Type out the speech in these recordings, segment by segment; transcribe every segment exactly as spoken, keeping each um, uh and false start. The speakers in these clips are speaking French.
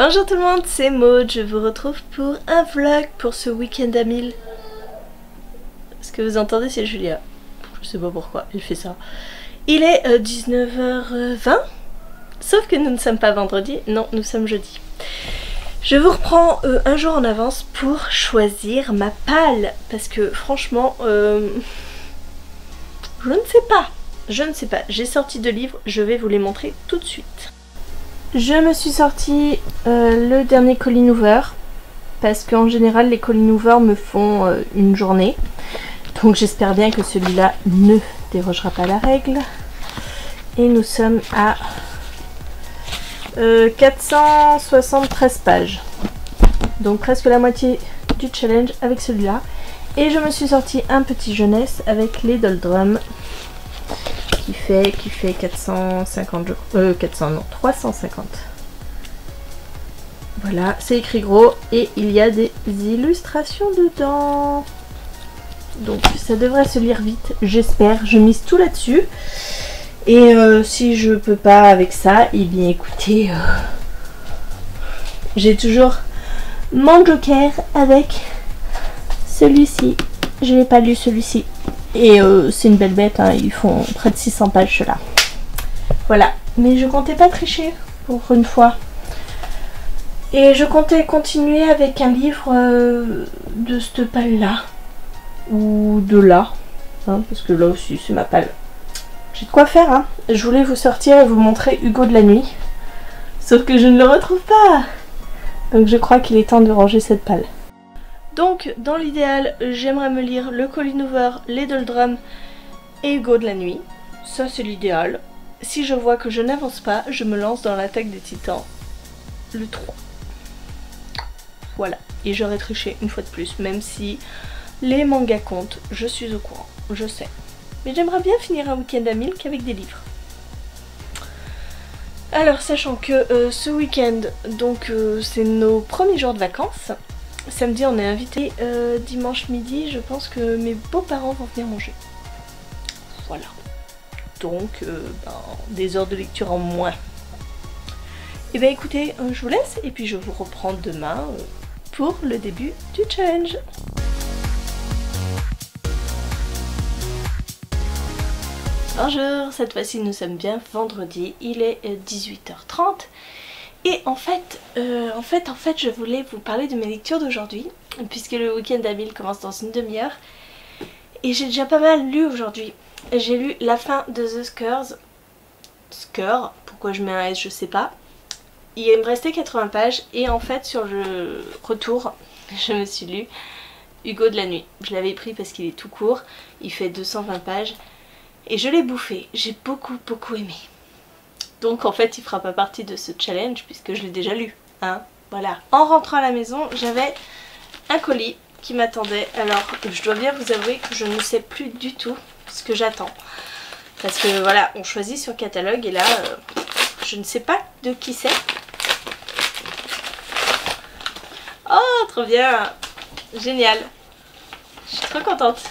Bonjour tout le monde, c'est Maud, je vous retrouve pour un vlog pour ce week-end à mille. Ce que vous entendez c'est Julia, je sais pas pourquoi elle fait ça. Il est euh, dix-neuf heures vingt, sauf que nous ne sommes pas vendredi, non nous sommes jeudi. Je vous reprends euh, un jour en avance pour choisir ma palle, parce que franchement, euh, je ne sais pas, je ne sais pas, j'ai sorti deux livres, je vais vous les montrer tout de suite. Je me suis sorti euh, le dernier Colleen Hoover parce qu'en général les Colleen Hoover me font euh, une journée, donc j'espère bien que celui-là ne dérogera pas à la règle. Et nous sommes à euh, quatre cent soixante-treize pages, donc presque la moitié du challenge avec celui-là. Et je me suis sorti un petit jeunesse avec les Doldrums qui fait qui fait quatre cent cinquante, euh, quatre cents non, trois cent cinquante. Voilà, c'est écrit gros et il y a des illustrations dedans. Donc ça devrait se lire vite, j'espère. Je mise tout là-dessus. Et euh, si je peux pas avec ça, et eh bien écoutez, euh, j'ai toujours mon joker avec celui-ci. Je n'ai pas lu celui-ci. Et euh, c'est une belle bête, hein, ils font près de six cents pages ceux-là. Voilà, mais je comptais pas tricher pour une fois. Et je comptais continuer avec un livre euh, de cette palle-là. Ou de là, hein, parce que là aussi c'est ma palle. J'ai de quoi faire, hein. Je voulais vous sortir et vous montrer Hugo de la nuit. Sauf que je ne le retrouve pas. Donc je crois qu'il est temps de ranger cette palle. Donc, dans l'idéal, j'aimerais me lire le Colleen Hoover, les Doldrums et Hugo de la nuit. Ça, c'est l'idéal. Si je vois que je n'avance pas, je me lance dans l'attaque des titans, le trois. Voilà. Et j'aurais triché une fois de plus, même si les mangas comptent, je suis au courant, je sais. Mais j'aimerais bien finir un week-end à mille qu'avec des livres. Alors, sachant que euh, ce week-end, donc euh, c'est nos premiers jours de vacances. Samedi on est invité, euh, dimanche midi je pense que mes beaux-parents vont venir manger. Voilà. Donc euh, ben, des heures de lecture en moins. Et bien écoutez, euh, je vous laisse et puis je vous reprends demain euh, pour le début du challenge. Bonjour, cette fois-ci nous sommes bien vendredi, il est dix-huit heures trente. Et en fait, euh, en fait, en fait, je voulais vous parler de mes lectures d'aujourd'hui, puisque le week-end à mille commence dans une demi-heure. Et j'ai déjà pas mal lu aujourd'hui. J'ai lu la fin de The Skurs. Skurs, pourquoi je mets un S, je sais pas. Il me restait quatre-vingts pages, et en fait, sur le retour, je me suis lu Hugo de la nuit. Je l'avais pris parce qu'il est tout court, il fait deux cent vingt pages, et je l'ai bouffé. J'ai beaucoup, beaucoup aimé. Donc en fait il fera pas partie de ce challenge puisque je l'ai déjà lu, hein, voilà. En rentrant à la maison j'avais un colis qui m'attendait, alors je dois bien vous avouer que je ne sais plus du tout ce que j'attends. Parce que voilà, on choisit sur catalogue et là euh, je ne sais pas de qui c'est. Oh trop bien, génial, je suis trop contente.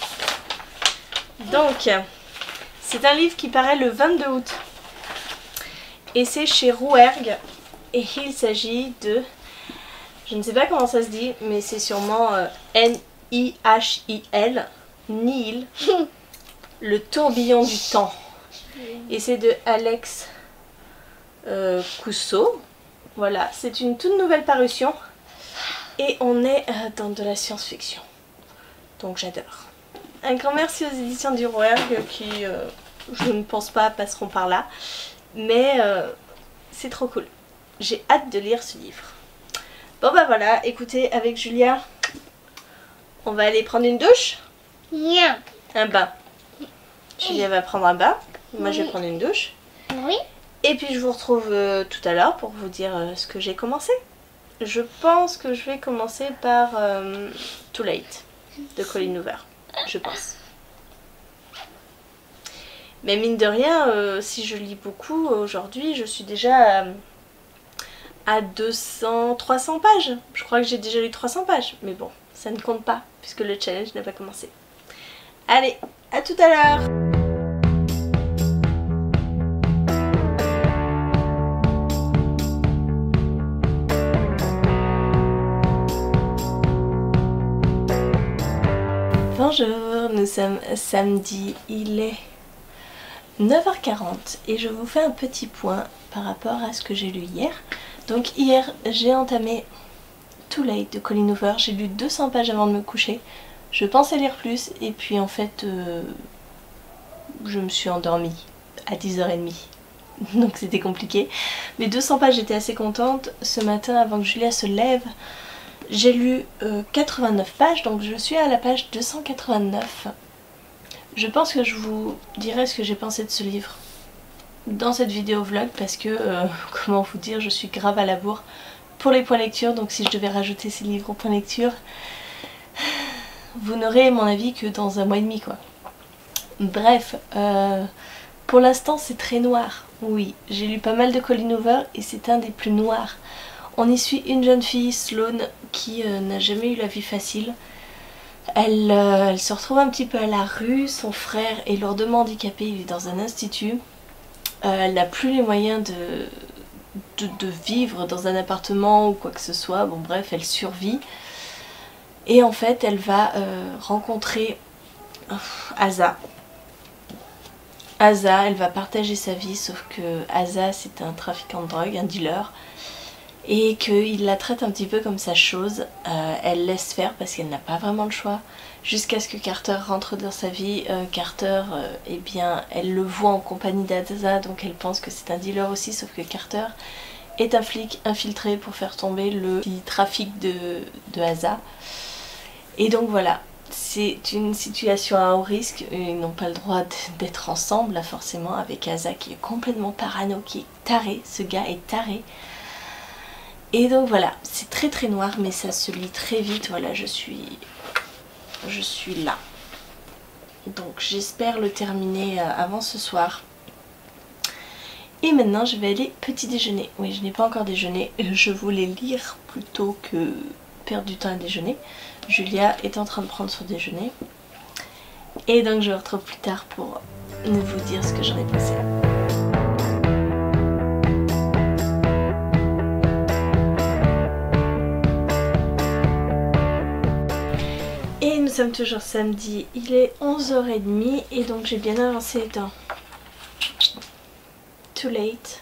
Donc c'est un livre qui paraît le vingt-deux août. Et c'est chez Rouergue et il s'agit de, je ne sais pas comment ça se dit, mais c'est sûrement euh, N I H I L, Nihil, le tourbillon du temps. Et c'est de Alex euh, Cousseau. Voilà, c'est une toute nouvelle parution et on est euh, dans de la science-fiction. Donc j'adore. Un grand merci aux éditions du Rouergue qui, euh, je ne pense pas, passeront par là. Mais euh, c'est trop cool. J'ai hâte de lire ce livre. Bon bah voilà, écoutez, avec Julia, on va aller prendre une douche. Yeah. Un bain. Julia va prendre un bain. Moi Oui. je vais prendre une douche. Oui. Et puis je vous retrouve euh, tout à l'heure pour vous dire euh, ce que j'ai commencé. Je pense que je vais commencer par euh, Too Late de Colleen Hoover. Je pense. Mais mine de rien, euh, si je lis beaucoup aujourd'hui, je suis déjà à, à deux cents, trois cents pages. Je crois que j'ai déjà lu trois cents pages. Mais bon, ça ne compte pas puisque le challenge n'a pas commencé. Allez, à tout à l'heure! Bonjour, nous sommes samedi, il est neuf heures quarante et je vous fais un petit point par rapport à ce que j'ai lu hier. Donc hier j'ai entamé Too Late de Colleen Hoover, j'ai lu deux cents pages avant de me coucher. Je pensais lire plus et puis en fait euh, je me suis endormie à dix heures trente. Donc c'était compliqué. Mais deux cents pages, j'étais assez contente. Ce matin avant que Julia se lève, j'ai lu euh, quatre-vingt-neuf pages, donc je suis à la page deux cent quatre-vingt-neuf. Je pense que je vous dirai ce que j'ai pensé de ce livre dans cette vidéo vlog parce que, euh, comment vous dire, je suis grave à la bourre pour les points lecture, donc si je devais rajouter ces livres aux points lecture, vous n'aurez mon avis que dans un mois et demi quoi. Bref, euh, pour l'instant c'est très noir, oui, j'ai lu pas mal de Colleen Hoover et c'est un des plus noirs. On y suit une jeune fille, Sloane, qui euh, n'a jamais eu la vie facile. Elle, euh, elle se retrouve un petit peu à la rue, son frère est lourdement handicapé, il est dans un institut. Euh, elle n'a plus les moyens de, de, de vivre dans un appartement ou quoi que ce soit, bon bref, elle survit. Et en fait, elle va euh, rencontrer euh, Asa. Asa, elle va partager sa vie, sauf que Asa c'est un trafiquant de drogue, un dealer. Et qu'il la traite un petit peu comme sa chose, euh, elle laisse faire parce qu'elle n'a pas vraiment le choix, jusqu'à ce que Carter rentre dans sa vie. euh, Carter, euh, eh bien, elle le voit en compagnie d'Asa, donc elle pense que c'est un dealer aussi, sauf que Carter est un flic infiltré pour faire tomber le trafic de, de Asa. Et donc voilà, c'est une situation à haut risque, ils n'ont pas le droit d'être ensemble là forcément, avec Asa qui est complètement parano, qui est taré, ce gars est taré. Et donc voilà, c'est très très noir mais ça se lit très vite, voilà je suis, je suis là. Donc j'espère le terminer avant ce soir. Et maintenant je vais aller petit déjeuner. Oui, je n'ai pas encore déjeuné, je voulais lire plutôt que perdre du temps à déjeuner. Julia est en train de prendre son déjeuner. Et donc je vous retrouve plus tard pour vous dire ce que j'en ai pensé. Et nous sommes toujours samedi, il est onze heures trente et donc j'ai bien avancé dans Too Late.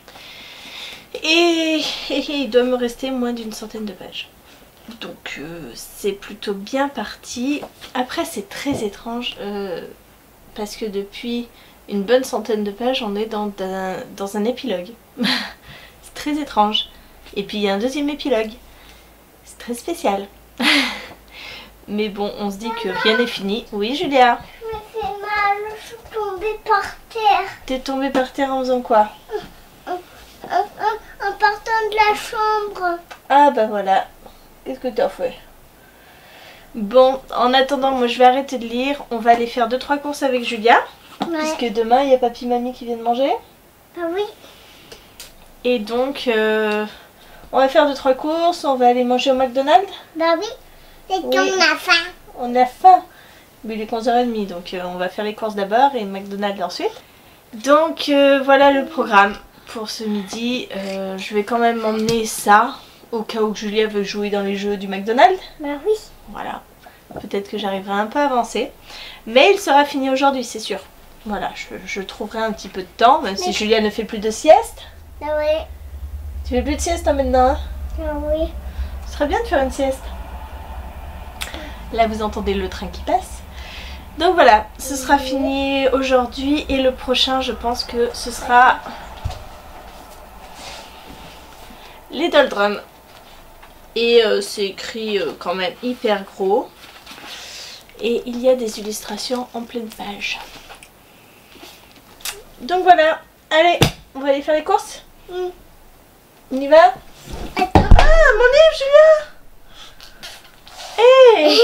Et, et, et il doit me rester moins d'une centaine de pages. Donc euh, c'est plutôt bien parti. Après c'est très étrange euh, parce que depuis une bonne centaine de pages on est dans un, dans un épilogue. C'est très étrange. Et puis il y a un deuxième épilogue. C'est très spécial. Mais bon, on se dit que rien n'est fini. Oui, Julia? Je me fais mal, je suis tombée par terre. T'es tombée par terre en faisant quoi? En, en, en, en partant de la chambre. Ah bah voilà. Qu'est-ce que t'as fait? Bon, en attendant, moi je vais arrêter de lire. On va aller faire deux trois courses avec Julia. Ouais. Puisque demain, il y a papy mamie qui viennent manger. Ah oui. Et donc, euh, on va faire deux trois courses. On va aller manger au McDonald's. Bah oui. C'est Oui. qu'on a faim. On a faim. Mais il est onze heures trente, donc euh, on va faire les courses d'abord et McDonald's ensuite. Donc euh, voilà le programme pour ce midi. Euh, je vais quand même m'emmener ça, au cas où Julia veut jouer dans les jeux du McDonald's. Bah oui. Voilà. Peut-être que j'arriverai un peu à avancer. Mais il sera fini aujourd'hui, c'est sûr. Voilà, je, je trouverai un petit peu de temps, même si Mais... Julia ne fait plus de sieste. Ah oui. Tu fais plus de sieste hein, maintenant hein? Ah oui. Ce serait bien de faire une sieste. Là vous entendez le train qui passe. Donc voilà, ce sera fini aujourd'hui et le prochain je pense que ce sera les Doldrums. Et euh, c'est écrit euh, quand même hyper gros. Et il y a des illustrations en pleine page. Donc voilà, allez, on va aller faire les courses. Mm. On y va? Attends. Ah, mon livre, Julia! Hey!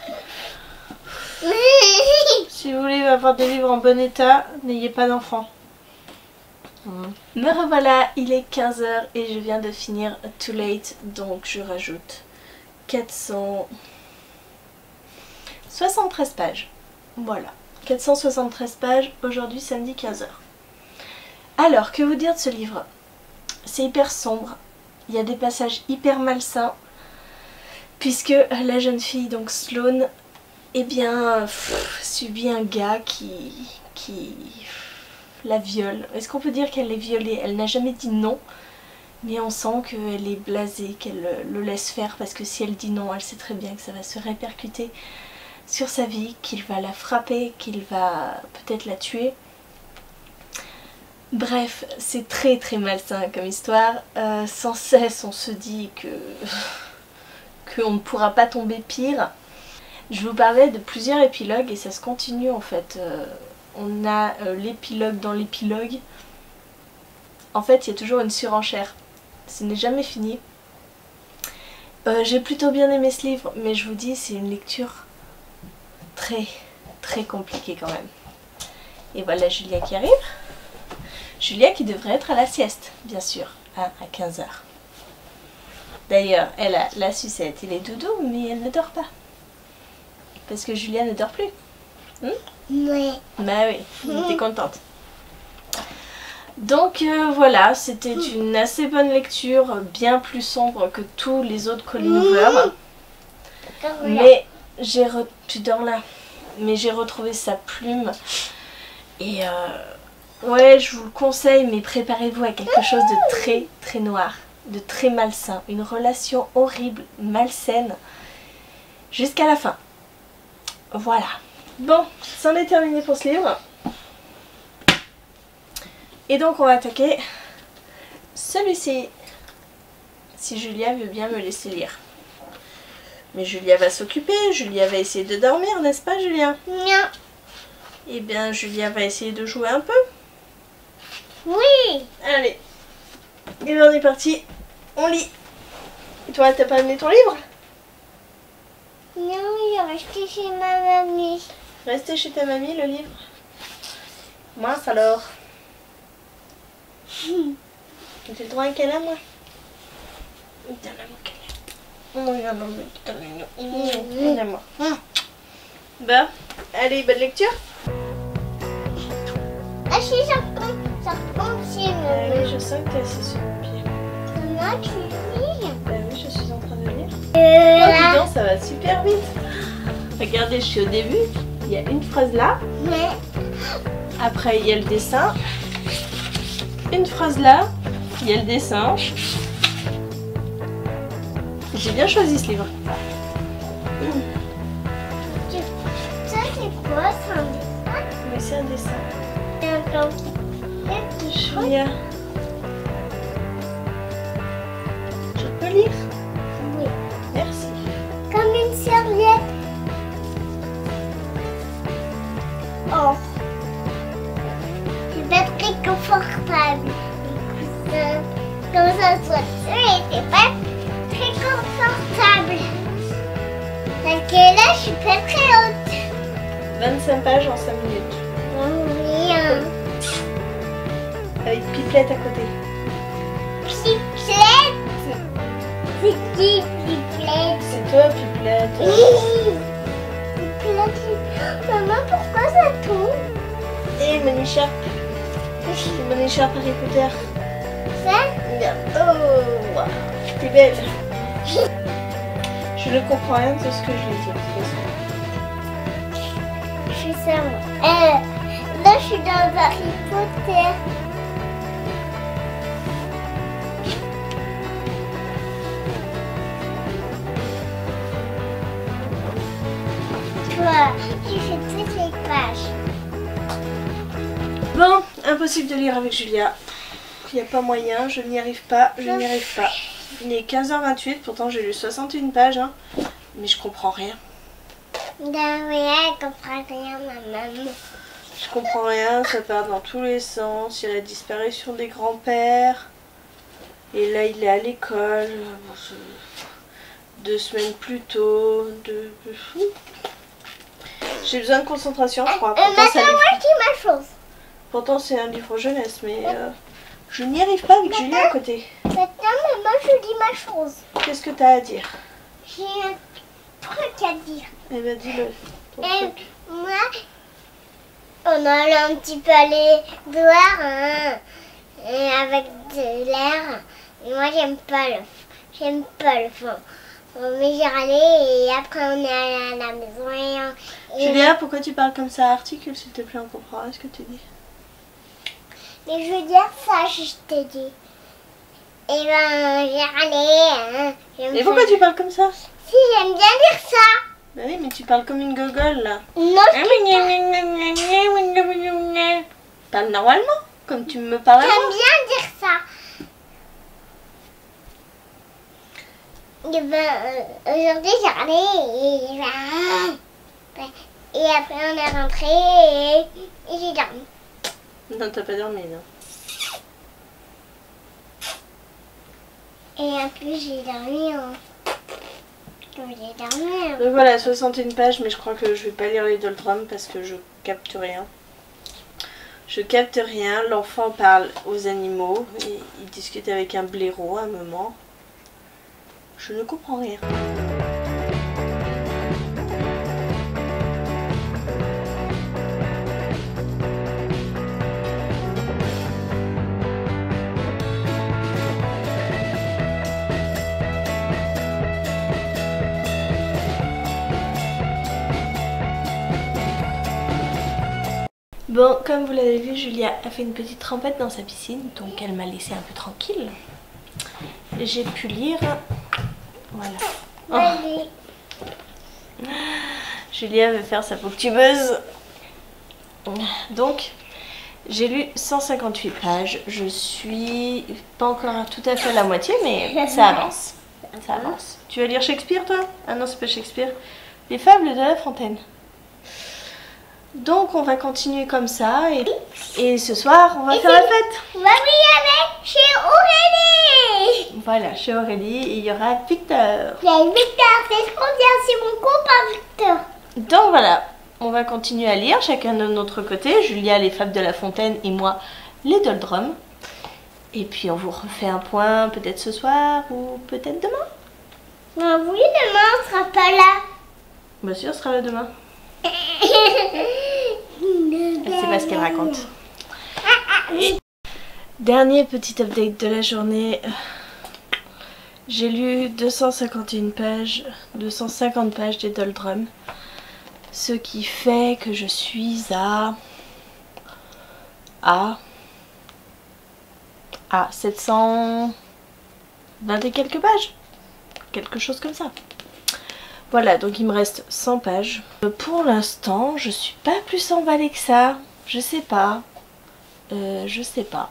Si vous voulez avoir des livres en bon état, n'ayez pas d'enfants. Mmh. Me revoilà, il est quinze heures et je viens de finir Too Late, donc je rajoute quatre cent soixante-treize pages. Voilà, quatre cent soixante-treize pages, aujourd'hui samedi quinze heures. Alors, que vous dire de ce livre? C'est hyper sombre, il y a des passages hyper malsains, puisque la jeune fille, donc Sloane, eh bien, pff, subit un gars qui, qui la viole. Est-ce qu'on peut dire qu'elle est violée? Elle n'a jamais dit non, mais on sent qu'elle est blasée, qu'elle le laisse faire, parce que si elle dit non, elle sait très bien que ça va se répercuter sur sa vie, qu'il va la frapper, qu'il va peut-être la tuer. Bref, c'est très très malsain comme histoire. Euh, sans cesse, on se dit que qu'on ne pourra pas tomber pire. Je vous parlais de plusieurs épilogues et ça se continue en fait. Euh, on a euh, l'épilogue dans l'épilogue. En fait, il y a toujours une surenchère. Ce n'est jamais fini. Euh, J'ai plutôt bien aimé ce livre, mais je vous dis, c'est une lecture très très compliquée quand même. Et voilà Julia qui arrive. Julia qui devrait être à la sieste, bien sûr, hein, à quinze heures. D'ailleurs, elle a la sucette, il est doudou, mais elle ne dort pas. Parce que Julia ne dort plus. Hmm? Oui. Bah oui, t'es contente. Donc euh, voilà, c'était une assez bonne lecture, bien plus sombre que tous les autres Colleen Hoover. Mais j'ai re... tu dors là. Mais j'ai retrouvé sa plume. Et euh... ouais, je vous le conseille, mais préparez-vous à quelque chose de très très noir, de très malsain. Une relation horrible, malsaine, jusqu'à la fin. Voilà. Bon, c'en est terminé pour ce livre. Et donc on va attaquer celui-ci. Si Julia veut bien me laisser lire. Mais Julia va s'occuper, Julia va essayer de dormir, n'est-ce pas Julia? Non. Eh bien Julia va essayer de jouer un peu. Oui. Allez. Et bien on est parti. On lit. Et toi, t'as pas aimé ton livre? Non, il est resté chez ma mamie. Restez chez ta mamie le livre. Mince alors. J'ai le droit à un câlin moi? Donne-moi mon câlin. Donne-moi. Bah, allez, bonne lecture. Ah si, ça retombe, ça retombe chez Ah moi. oui, je sens que t'es assis sur mon pied. Comment tu lis? Bah oui, je suis en train de lire. Euh, Oh dis là. donc, ça va super vite. Regardez, je suis au début. Il y a une phrase là. Mais, Après, il y a le dessin. Une phrase là. Il y a le dessin. J'ai bien choisi ce livre. tu... ça c'est quoi? C'est un dessin? Oui, c'est un dessin. D'accord. Julia. Je peux lire? Oui. Merci. Comme une serviette. Oh. C'est pas très confortable. Les coussins, comme ça soit dessus, c'est pas très confortable. Parce que là, je suis pas très haute. vingt-cinq pages en cinq minutes. Oui, hein. Avec Pipelette à côté. Pipelette. C'est qui, Pipelette? C'est toi, Pipelette. Oui. Pipelette. Maman, pourquoi ça tombe? Et mon écharpe. C'est mon écharpe Harry Potter. Ça? Regarde. Oh, wow. T'es belle. Je ne comprends rien de ce que je lui dis. De toute façon. Je suis ça, moi. Euh, là, je suis dans Harry Potter. Toi, tu fais toutes les pages. Bon, impossible de lire avec Julia. Il n'y a pas moyen, je n'y arrive pas, je n'y arrive pas. Il est quinze heures vingt-huit, pourtant j'ai lu soixante et une pages, hein, mais je comprends rien. Non, mais elle comprend rien, ma maman. Je comprends rien, ça part dans tous les sens. Il y a la disparition des grands-pères. Et là, il est à l'école. Deux semaines plus tôt. Deux... J'ai besoin de concentration, je crois. Euh, Pourtant, ça maintenant, livre- moi, je dis ma chose. Pourtant, c'est un livre jeunesse, mais euh, je n'y arrive pas avec Julia à côté. Maintenant, maman, je dis ma chose. Qu'est-ce que tu as à dire? J'ai un truc à dire. Eh ben, dis-le. ton Et truc. moi, on allait un petit peu aller dehors, hein, et avec de l'air. Et moi, j'aime pas le, j'aime pas le fond. Mais j'ai râlé et après on est allé à la maison et on... et Julia, pourquoi tu parles comme ça? Articule s'il te plaît, on comprend ce que tu dis. Mais je veux dire ça, je te dis. Et ben j'ai râlé. Hein, et pourquoi faire... tu parles comme ça? Si, j'aime bien dire ça. Bah oui, mais tu parles comme une gogole là. Non, je parle normalement, comme tu me parles. J'aime bien dire ça. Et ben, euh, aujourd'hui j'ai râlé et, ben, et après on est rentré et, et j'ai dormi. Non, t'as pas dormi, non. Et en plus j'ai dormi en... J'ai dormi en... Donc voilà, soixante et une pages, mais je crois que je vais pas lire les doldrums parce que je capte rien. Je capte rien, l'enfant parle aux animaux, et il discute avec un blaireau à un moment. Je ne comprends rien. Bon, comme vous l'avez vu, Julia a fait une petite trempette dans sa piscine, donc elle m'a laissé un peu tranquille. J'ai pu lire... Voilà. Oh. Julia veut faire sa ponctueuse. Donc, j'ai lu cent cinquante-huit pages. Je suis pas encore tout à fait à la moitié, mais ça avance. Ça avance. Tu vas lire Shakespeare, toi? Ah non, c'est pas Shakespeare. Les fables de La Fontaine. Donc on va continuer comme ça et, et ce soir on va et faire la fête. On va briller avec chez Aurélie. Voilà, chez Aurélie et il y aura Victor. Il y a Victor, c'est trop bien, c'est mon copain Victor. Donc voilà, on va continuer à lire chacun de notre côté. Julia les fables de La Fontaine et moi les doldrums. Et puis on vous refait un point peut-être ce soir ou peut-être demain. Non, oui, demain on sera pas là. Bien sûr, on sera là demain. Elle sait pas ce qu'elle raconte. Et dernier petit update de la journée. J'ai lu deux cent cinquante et une pages, deux cent cinquante pages des doldrums. Ce qui fait que je suis à... à... à sept cent vingt et quelques pages. Quelque chose comme ça. Voilà, donc il me reste cent pages. Pour l'instant, je suis pas plus emballée que ça. Je sais pas. Euh, je sais pas.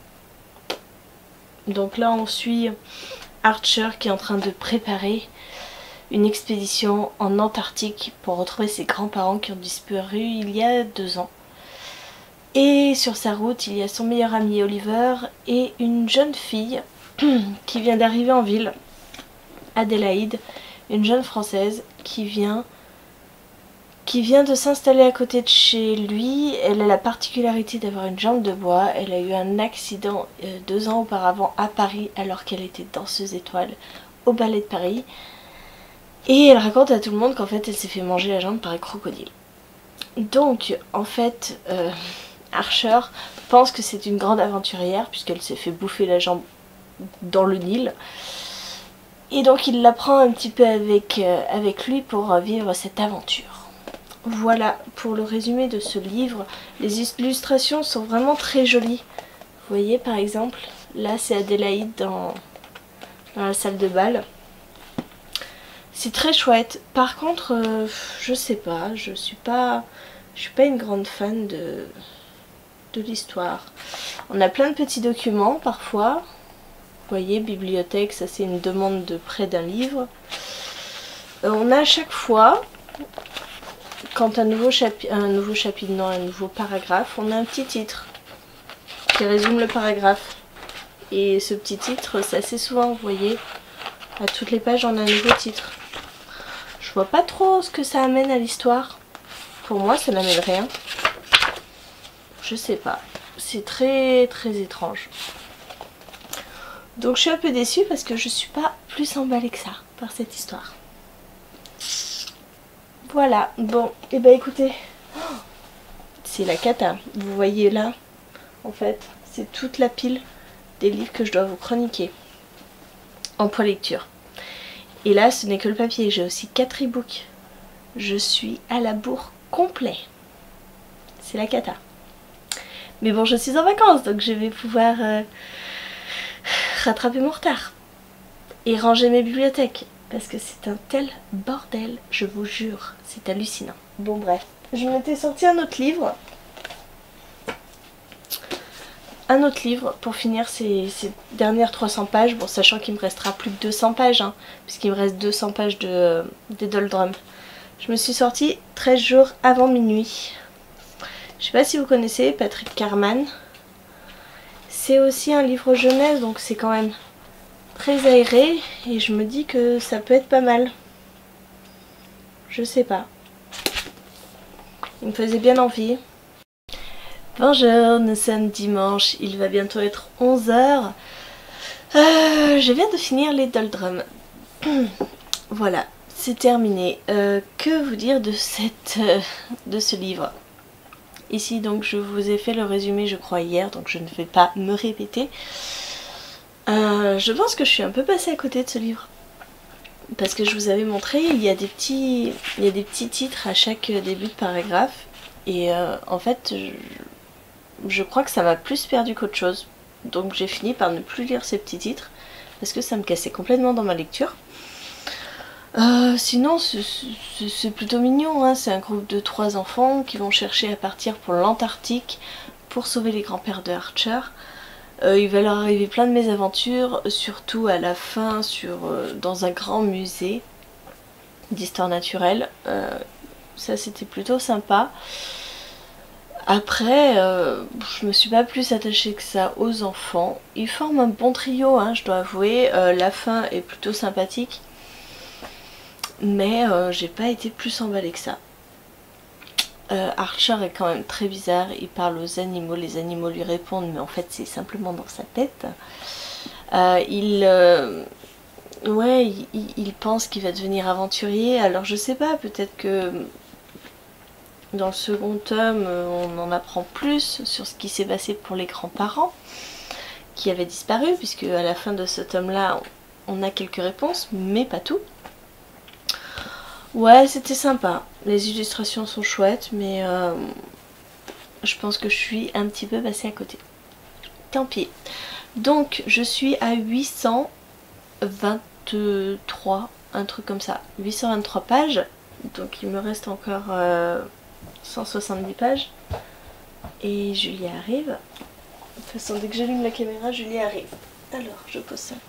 Donc là, on suit Archer qui est en train de préparer une expédition en Antarctique pour retrouver ses grands-parents qui ont disparu il y a deux ans. Et sur sa route, il y a son meilleur ami Oliver et une jeune fille qui vient d'arriver en ville, Adélaïde. Une jeune française qui vient, qui vient de s'installer à côté de chez lui. Elle a la particularité d'avoir une jambe de bois. Elle a eu un accident euh, deux ans auparavant à Paris alors qu'elle était danseuse étoile au ballet de Paris. Et elle raconte à tout le monde qu'en fait elle s'est fait manger la jambe par un crocodile. Donc en fait euh, Archer pense que c'est une grande aventurière puisqu'elle s'est fait bouffer la jambe dans le Nil. Et donc il la prend un petit peu avec, euh, avec lui pour euh, vivre cette aventure. Voilà pour le résumé de ce livre. Les illustrations sont vraiment très jolies. Vous voyez par exemple, là c'est Adélaïde dans, dans la salle de bal. C'est très chouette. Par contre, euh, je sais pas, je suis pas, je suis pas une grande fan de, de l'histoire. On a plein de petits documents parfois. Vous voyez, bibliothèque, ça c'est une demande de prêt d'un livre. Euh, on a à chaque fois, quand un nouveau chapitre, un nouveau chapitre, non, un nouveau paragraphe, on a un petit titre qui résume le paragraphe. Et ce petit titre, c'est assez souvent, vous voyez, à toutes les pages on a un nouveau titre. Je vois pas trop ce que ça amène à l'histoire. Pour moi, ça n'amène rien. Je sais pas. C'est très très étrange. Donc je suis un peu déçue parce que je suis pas plus emballée que ça par cette histoire. Voilà, bon, et bah écoutez, oh, c'est la cata. Vous voyez là, en fait, c'est toute la pile des livres que je dois vous chroniquer en prélecture. Et là ce n'est que le papier, j'ai aussi quatre e-books. Je suis à la bourre complet. C'est la cata. Mais bon, je suis en vacances, donc je vais pouvoir euh, rattraper mon retard. Et ranger mes bibliothèques. Parce que c'est un tel bordel, je vous jure. C'est hallucinant. Bon bref, je m'étais sorti un autre livre. Un autre livre pour finir ces, ces dernières trois cents pages. Bon, sachant qu'il me restera plus que deux cents pages. Hein, puisqu'il me reste deux cents pages de, euh, des Doldrums. Je me suis sortie treize jours avant minuit. Je sais pas si vous connaissez Patrick Carman. C'est aussi un livre jeunesse, donc c'est quand même très aéré. Et je me dis que ça peut être pas mal. Je sais pas. Il me faisait bien envie. Bonjour, nous sommes dimanche. Il va bientôt être onze heures. Euh, je viens de finir les Doldrums. Voilà, c'est terminé. Euh, que vous dire de, cette, euh, de ce livre ? Ici donc je vous ai fait le résumé je crois hier, donc je ne vais pas me répéter. Euh, je pense que je suis un peu passée à côté de ce livre. Parce que je vous avais montré, il y a des petits, il y a des petits titres à chaque début de paragraphe. Et euh, en fait, je, je crois que ça m'a plus perdu qu'autre chose. Donc j'ai fini par ne plus lire ces petits titres. Parce que ça me cassait complètement dans ma lecture. Euh, sinon c'est plutôt mignon, hein. C'est un groupe de trois enfants qui vont chercher à partir pour l'Antarctique pour sauver les grands-pères de Archer. Euh, il va leur arriver plein de mésaventures, surtout à la fin sur, euh, dans un grand musée d'histoire naturelle. Euh, ça c'était plutôt sympa. Après, euh, je me suis pas plus attachée que ça aux enfants. Ils forment un bon trio, hein, je dois avouer. Euh, la fin est plutôt sympathique. Mais euh, j'ai pas été plus emballée que ça. Euh, Archer est quand même très bizarre, il parle aux animaux, les animaux lui répondent, mais en fait c'est simplement dans sa tête. Euh, il, euh, ouais, il, il pense qu'il va devenir aventurier, alors je sais pas, peut-être que dans le second tome on en apprend plus sur ce qui s'est passé pour les grands-parents qui avaient disparu, puisque à la fin de ce tome-là on a quelques réponses, mais pas tout. Ouais, c'était sympa. Les illustrations sont chouettes, mais euh, je pense que je suis un petit peu passée à côté. Tant pis. Donc, je suis à huit cent vingt-trois, un truc comme ça. huit cent vingt-trois pages. Donc, il me reste encore euh, cent soixante-dix pages. Et Julie arrive. De toute façon, dès que j'allume la caméra, Julie arrive. Alors, je pose ça.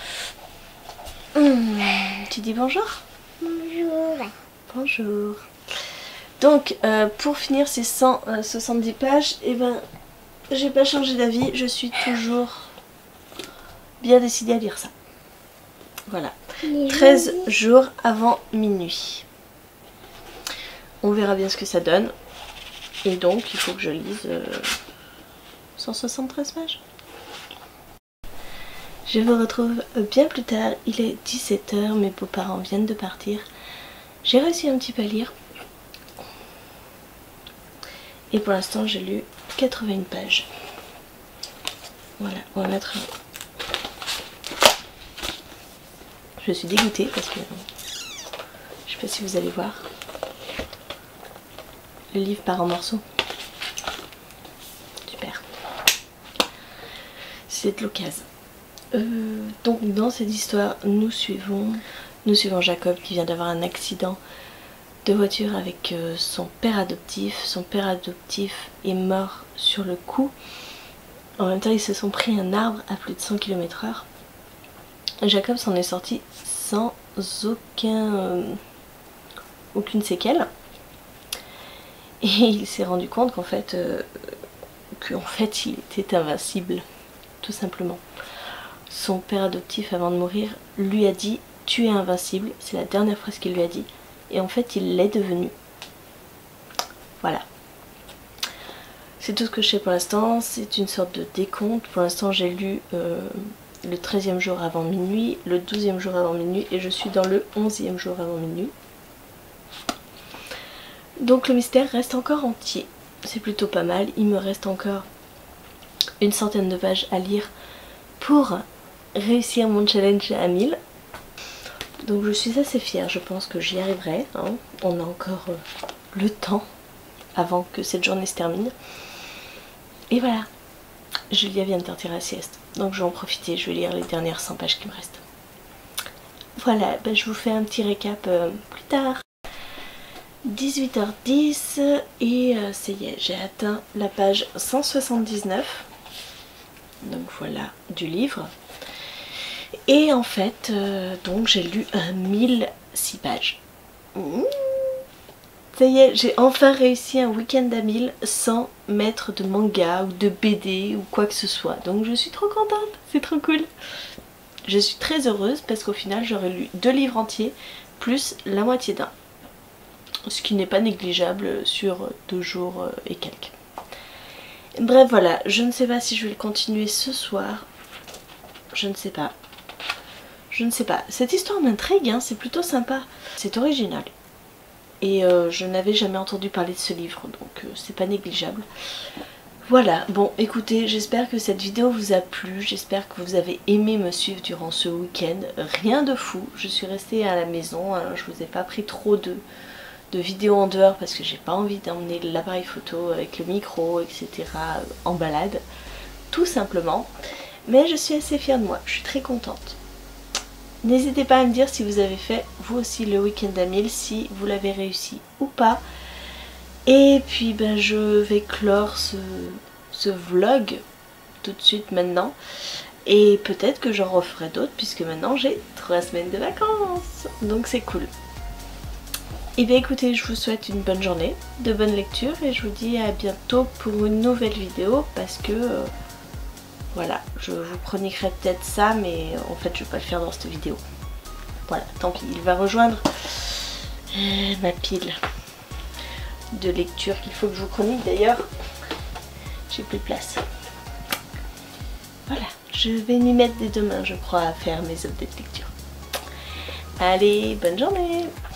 Hum, tu dis bonjour ? Bonjour. Bonjour. Donc euh, pour finir ces cent soixante-dix pages, et eh ben j'ai pas changé d'avis, je suis toujours bien décidée à lire ça. Voilà. treize jours avant minuit. On verra bien ce que ça donne. Et donc il faut que je lise euh, cent soixante-treize pages. Je vous retrouve bien plus tard, il est dix-sept heures, mes beaux-parents viennent de partir. J'ai réussi un petit peu à lire. Et pour l'instant j'ai lu quatre-vingt-une pages. Voilà, on va mettre... Je suis dégoûtée parce que... Je sais pas si vous allez voir. Le livre part en morceaux. Super. C'est de l'occasion. Euh, donc dans cette histoire nous suivons nous suivons Jacob qui vient d'avoir un accident de voiture avec euh, son père adoptif. Son père adoptif est mort sur le coup. En même temps ils se sont pris un arbre à plus de cent kilomètres heure. Jacob s'en est sorti sans aucun euh, aucune séquelle. Et il s'est rendu compte qu'en fait euh, qu'en fait il était invincible, tout simplement. Son père adoptif, avant de mourir, lui a dit « Tu es invincible », c'est la dernière phrase qu'il lui a dit, et en fait il l'est devenu. Voilà. C'est tout ce que je sais pour l'instant, c'est une sorte de décompte. Pour l'instant j'ai lu euh, le treizième jour avant minuit, le douzième jour avant minuit, et je suis dans le onzième jour avant minuit. Donc le mystère reste encore entier, c'est plutôt pas mal. Il me reste encore une centaine de pages à lire pour réussir mon challenge à mille. Donc je suis assez fière, je pense que j'y arriverai, hein. On a encore euh, le temps avant que cette journée se termine. Et voilà, Julia vient de partir à la sieste, donc je vais en profiter, je vais lire les dernières cent pages qui me restent. Voilà, ben je vous fais un petit récap euh, plus tard. dix-huit heures dix et euh, ça y est, j'ai atteint la page cent soixante-dix-neuf. Donc voilà, du livre. Et en fait, euh, donc j'ai lu un mille six pages. Mmh. Ça y est, j'ai enfin réussi un week-end à mille sans mettre de manga ou de B D ou quoi que ce soit. Donc je suis trop contente, c'est trop cool. Je suis très heureuse parce qu'au final j'aurais lu deux livres entiers plus la moitié d'un. Ce qui n'est pas négligeable sur deux jours et quelques. Bref voilà, je ne sais pas si je vais le continuer ce soir. Je ne sais pas. Je ne sais pas. Cette histoire m'intrigue, hein, c'est plutôt sympa. C'est original. Et euh, je n'avais jamais entendu parler de ce livre, donc euh, c'est pas négligeable. Voilà, bon écoutez, j'espère que cette vidéo vous a plu, j'espère que vous avez aimé me suivre durant ce week-end. Rien de fou, je suis restée à la maison, hein, je vous ai pas pris trop de, de vidéos en dehors parce que j'ai pas envie d'emmener l'appareil photo avec le micro, et cetera en balade, tout simplement. Mais je suis assez fière de moi, je suis très contente. N'hésitez pas à me dire si vous avez fait vous aussi le week-end à mille, si vous l'avez réussi ou pas. Et puis ben, je vais clore ce, ce vlog tout de suite maintenant. Et peut-être que j'en referai d'autres puisque maintenant j'ai trois semaines de vacances. Donc c'est cool. Et bien écoutez, je vous souhaite une bonne journée, de bonnes lectures et je vous dis à bientôt pour une nouvelle vidéo parce que... Euh, Voilà, je vous chroniquerai peut-être ça, mais en fait je vais pas le faire dans cette vidéo. Voilà, tant pis, il va rejoindre euh, ma pile de lecture qu'il faut que je vous chronique. D'ailleurs, j'ai plus de place. Voilà, je vais m'y mettre dès demain, je crois, à faire mes updates lecture. Allez, bonne journée!